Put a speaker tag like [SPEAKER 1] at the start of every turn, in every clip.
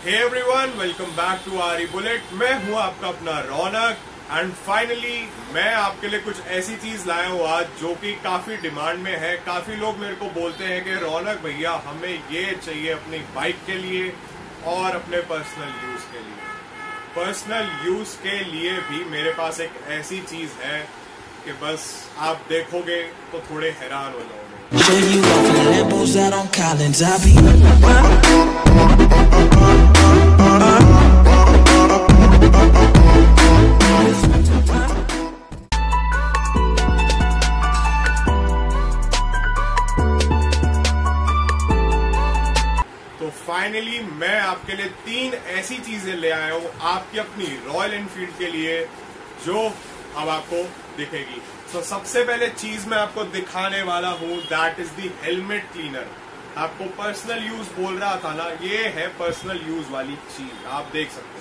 [SPEAKER 1] Hey everyone, welcome back to Aari Bullet. मैं हूं आपका अपना रौनक एंड फाइनली मैं आपके लिए कुछ ऐसी चीज लाया हूं आज जो कि काफी डिमांड में है। काफी लोग मेरे को बोलते हैं कि रौनक भैया हमें ये चाहिए अपनी बाइक के लिए और अपने पर्सनल यूज के लिए। पर्सनल यूज के लिए भी मेरे पास एक ऐसी चीज है कि बस आप देखोगे तो थोड़े हैरान हो जाओगे। तो फाइनली मैं आपके लिए 3 ऐसी चीजें ले आया हूं आपकी अपनी रॉयल एनफील्ड के लिए जो अब आपको दिखेगी। तो सबसे पहले चीज मैं आपको दिखाने वाला हूं, that is the helmet cleaner. आपको पर्सनल यूज बोल रहा था ना, ये है पर्सनल यूज वाली चीज। आप देख सकते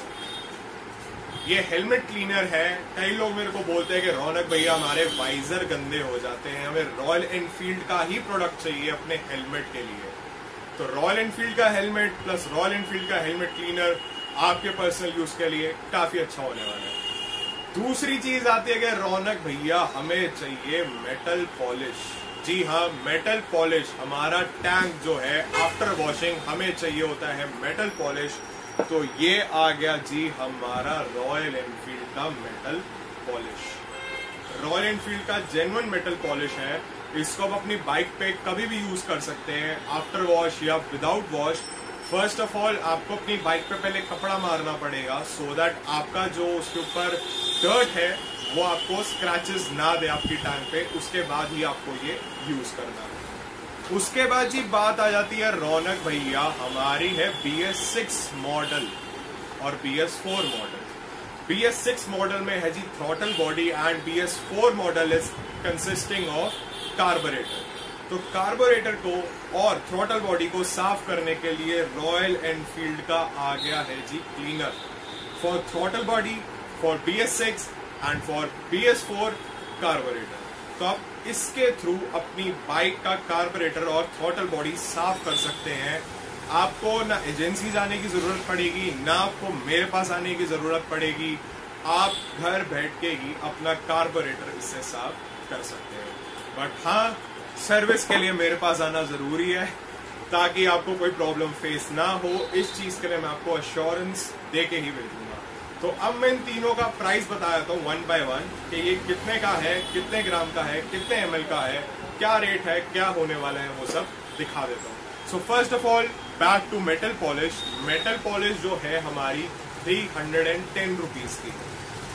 [SPEAKER 1] हैं ये हेलमेट क्लीनर है। कई लोग मेरे को बोलते हैं कि रौनक भैया हमारे वाइजर गंदे हो जाते हैं, हमें रॉयल एनफील्ड का ही प्रोडक्ट चाहिए अपने हेलमेट के लिए। तो रॉयल एनफील्ड का हेलमेट प्लस रॉयल एनफील्ड का हेलमेट क्लीनर आपके पर्सनल यूज के लिए काफी अच्छा होने वाला है। दूसरी चीज आती है कि रौनक भैया हमें चाहिए मेटल पॉलिश। जी हाँ, मेटल पॉलिश। हमारा टैंक जो है आफ्टर वॉशिंग हमें चाहिए होता है मेटल पॉलिश। तो ये आ गया जी हमारा रॉयल एनफील्ड का मेटल पॉलिश। रॉयल एनफील्ड का जेन्युइन मेटल पॉलिश है। इसको आप अपनी बाइक पे कभी भी यूज कर सकते हैं, आफ्टर वॉश या without wash. First of all आपको अपनी बाइक पे पहले कपड़ा मारना पड़ेगा सो दैट आपका जो उसके ऊपर डर्ट है वो आपको स्क्रैचेस ना दे आपकी टैंक पे। उसके बाद ही आपको ये यूज करना है। उसके बाद जी बात आ जाती है रौनक भैया हमारी है BS6 मॉडल और BS4 मॉडल। BS6 मॉडल में है जी throttle body and BS4 model is consisting of carburettor. तो कार्बोरेटर को और थ्रॉटल बॉडी को साफ करने के लिए रॉयल एनफील्ड का आ गया है जी cleaner for throttle body, for BS6 and for BS4 carburettor. तो आप इसके थ्रू अपनी बाइक का कार्बोरेटर और थ्रॉटल बॉडी साफ कर सकते हैं। आपको ना एजेंसी जाने की जरूरत पड़ेगी, ना आपको मेरे पास आने की जरूरत पड़ेगी। आप घर बैठ के ही अपना कार्बोरेटर इससे साफ कर सकते हैं। बट हाँ, सर्विस के लिए मेरे पास आना जरूरी है ताकि आपको कोई प्रॉब्लम फेस ना हो। इस चीज के लिए मैं आपको अश्योरेंस दे के ही भेजूंगा। तो अब मैं इन तीनों का प्राइस बता देता हूँ 1 बाय 1 कि ये कितने का है, कितने ग्राम का है, कितने ml का है, क्या रेट है, क्या होने वाला है, वो सब दिखा देता हूँ। So first of all back to metal polish. Metal polish जो है हमारी 310 रुपीज की है।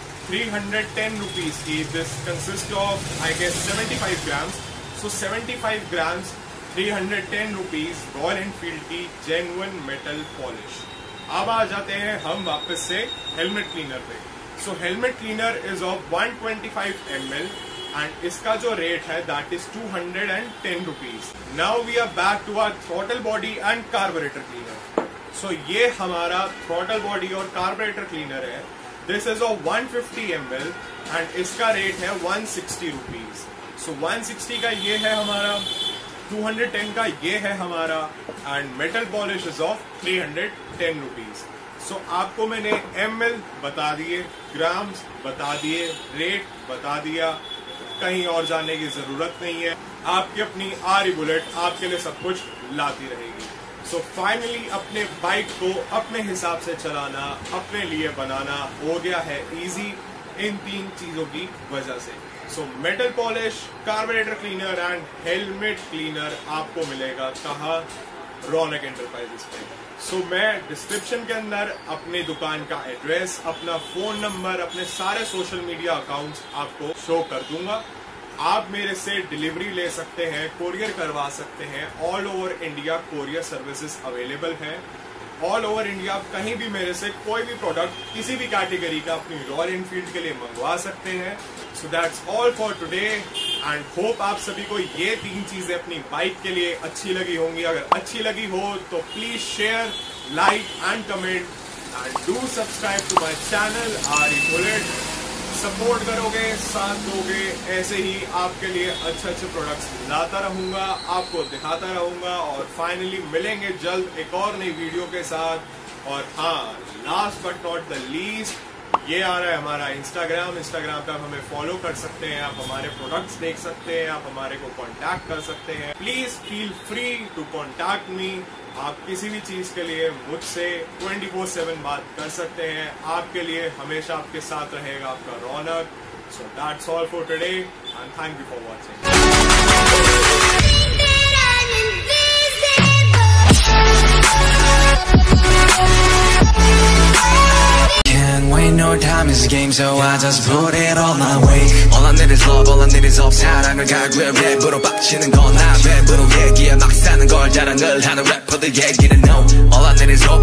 [SPEAKER 1] 310 रुपीज की। This consist of I guess 75 grams. So 75 grams 310 rupees Royal Enfield की जेन्युइन मेटल पॉलिश। अब आ जाते हैं हम वापस से हेलमेट क्लीनर पे। So helmet cleaner is of 125 ml and इसका जो रेट है that is 210 rupees. Now we are back to our throttle body and carburettor cleaner. So ये हमारा थ्रॉटल बॉडी और कार्बोरेटर क्लीनर है। This is of 150 ml and इसका rate है 160 rupees. सो 160 का ये है हमारा, 210 का ये है हमारा and metal polish is of 310 rupees. So आपको मैंने ml बता दिए, ग्राम्स बता दिए, रेट बता दिया, कहीं और जाने की जरूरत नहीं है। आपकी अपनी आरी बुलेट आपके लिए सब कुछ लाती रहेगी। सो फाइनली अपने बाइक को अपने हिसाब से चलाना, अपने लिए बनाना हो गया है इजी इन 3 चीजों की वजह से। So metal polish, carburettor cleaner and helmet cleaner आपको मिलेगा कहाँ? रौनक एंटरप्राइजेस पे। सो मैं डिस्क्रिप्शन के अंदर अपनी दुकान का एड्रेस, अपना फोन नंबर, अपने सारे सोशल मीडिया अकाउंट्स आपको शो कर दूंगा। आप मेरे से डिलीवरी ले सकते हैं, कोरियर करवा सकते हैं। All over India courier services available है। ऑल ओवर इंडिया आप कहीं भी मेरे से कोई भी प्रोडक्ट किसी भी कैटेगरी का अपनी रॉयल एनफील्ड के लिए मंगवा सकते हैं। So that's all for today and hope आप सभी को ये 3 चीजें अपनी बाइक के लिए अच्छी लगी होंगी। अगर अच्छी लगी हो तो please share, like and comment and do subscribe to my channel Aari Bullet. Support करोगे, साथ दोगे, ऐसे ही आपके लिए अच्छे अच्छे प्रोडक्ट्स लाता रहूंगा, आपको दिखाता रहूंगा और फाइनली मिलेंगे जल्द एक और नई वीडियो के साथ। और हाँ, last but not the least, ये आ रहा है हमारा इंस्टाग्राम पे आप हमें फॉलो कर सकते हैं, आप हमारे प्रोडक्ट्स देख सकते हैं, आप हमारे को कांटेक्ट कर सकते हैं। Please feel free to contact me. आप किसी भी चीज के लिए मुझसे 24/7 बात कर सकते हैं। आपके लिए हमेशा आपके साथ रहेगा आपका Raunak. So that's all for today and thank you for watching.
[SPEAKER 2] No time is a game, so I just put it all my way. All I need is love, all I need is love. 사랑을 갈구해 랩으로 빡치는 건 나 랩으로 얘기해 막 사는 걸 자랑을 하는 래퍼들 얘기는 no. All I need is hope.